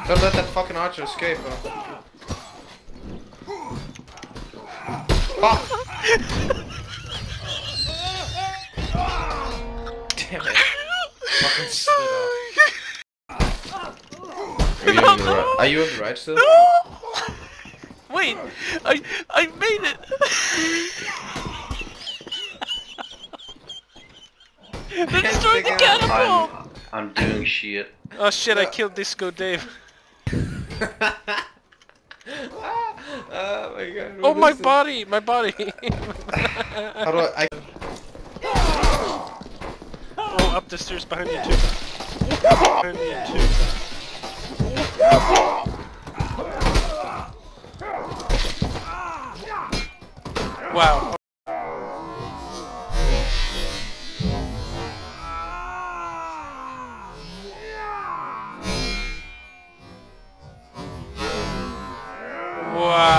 Don't let that fucking archer escape, huh? Oh! Damn it. Fucking slid off. Are you on the right still? No! Wait, I made it! They destroyed the catapult! I'm doing shit. Oh shit, I killed Disco Dave. Oh my god. Oh my body! My body! How do I... Oh, up the stairs behind you too. Behind you too. Wow. Wow.